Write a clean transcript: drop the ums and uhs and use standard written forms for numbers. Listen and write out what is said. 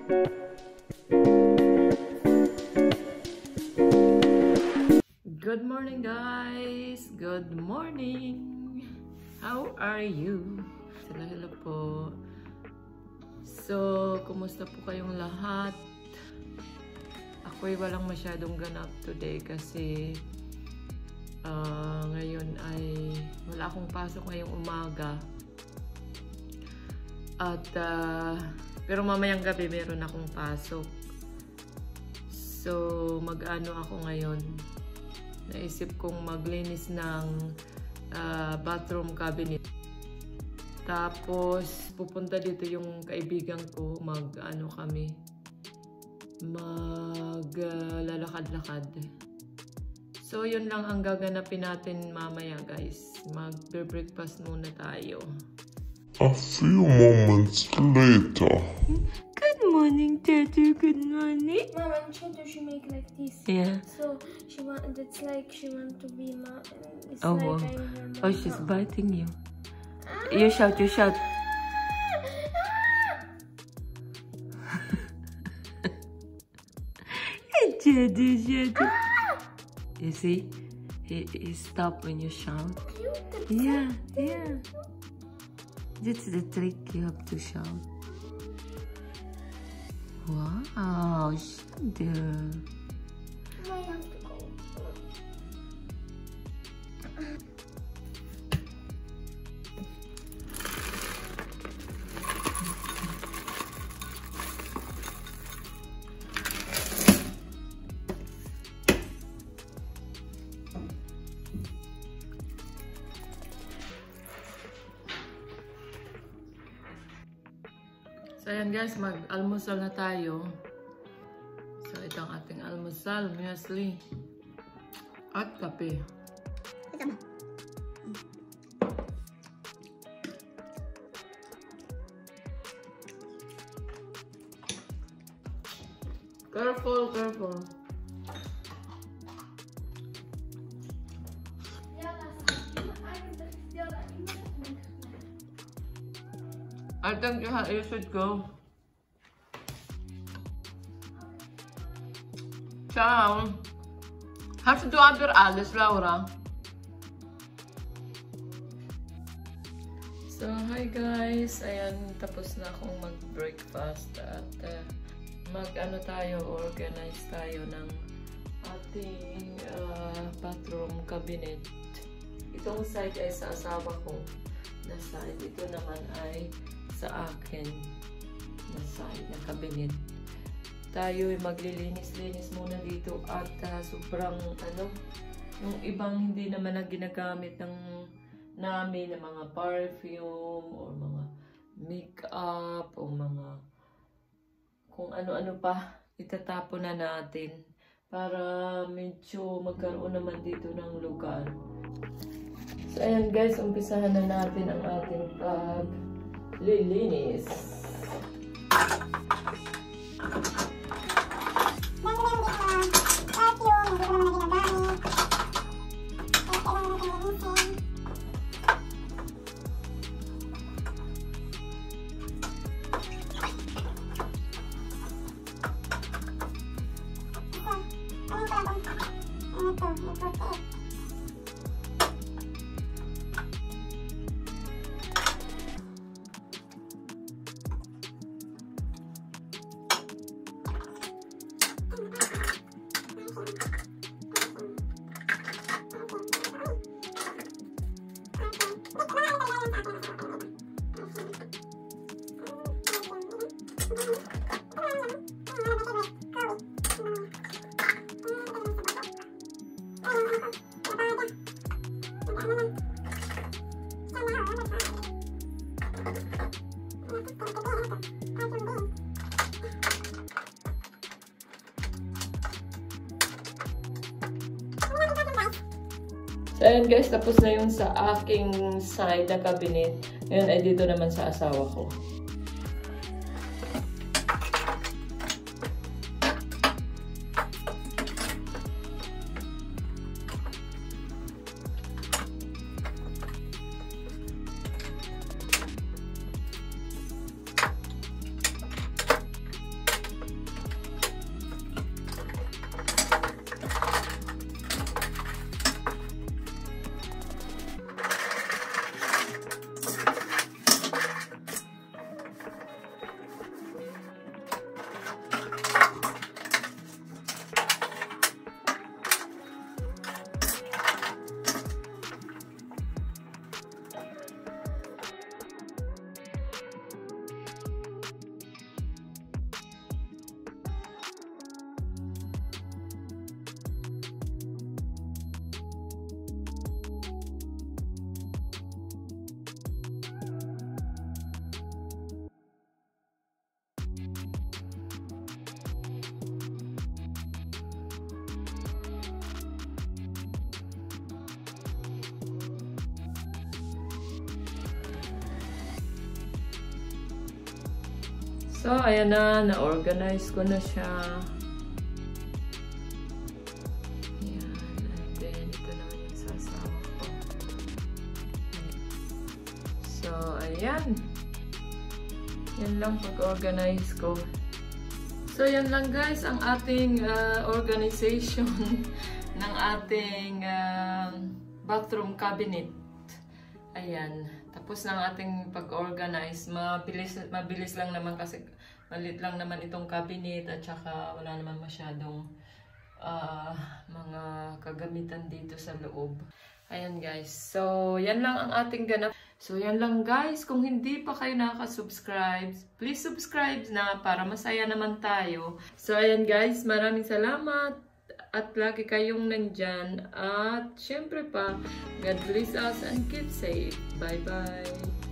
Good morning, guys! Good morning! How are you? Hello po. So, kumusta po kayong lahat? Ako'y walang masyadong ganap today kasi ngayon ay wala akong pasok ngayong umaga. At pero mamayang gabi meron akong pasok. So, mag-ano ako ngayon? Naisip kong maglinis ng bathroom cabinet. Tapos, pupunta dito yung kaibigan ko. Mag-ano kami. Maglalakad-lakad. So, yun lang ang gaganapin natin mamaya, guys. Mag-breakfast muna tayo. A few moments later. Good morning, Tatu. Good morning. Mama, in Cheto she make like this. Yeah. So it's like she want to be ma. It's Oh, like wow. I'm her mama. Oh, she's biting you. You shout, you shout. Tatu, Tatu. You see? He stop when you shout. Yeah, yeah. That's the trick, you have to shout. Wow, Shadow. I have to go. So ayan guys, mag-almusal na tayo. So ito ang ating almusal, muesli at kape. Careful, careful. I think you should go. Ciao. Have to do other alles, Laura. So, hi guys. Ayan, tapos na akong mag-breakfast at mag-ano tayo, organize tayo ng ating bathroom cabinet. Itong side ay sa asawa ko na side. Ito naman ay sa akin na side na cabinet. Tayo ay maglilinis-linis muna dito at sobrang ano, yung ibang hindi naman na ginagamit namin na mga perfume o mga makeup o mga kung ano-ano pa itatapon na natin para medyo magkaroon naman dito ng lugar. So ayan guys, umpisahan na natin ang ating paglilinis. So, ayan guys, tapos na yung sa aking side na cabinet. Ngayon ay dito naman sa asawa ko. So, ayan na. Na-organize ko na siya. Ayan. And then, ito naman yung sasawa ko. So, ayan. Yan lang pag-organize ko. So, yan lang guys ang ating organization ng ating bathroom cabinet. Ayan. Tapos ng ating pag-organize. Mabilis lang naman kasi malit lang naman itong cabinet at saka wala naman masyadong mga kagamitan dito sa loob. Ayan guys. So, yan lang ang ating ganap. So, yan lang guys. Kung hindi pa kayo nakaka-subscribe, please subscribe na para masaya naman tayo. So, ayan guys. Maraming salamat. At lagi kayong nandyan. At syempre pa, God bless us and keep safe. Bye-bye.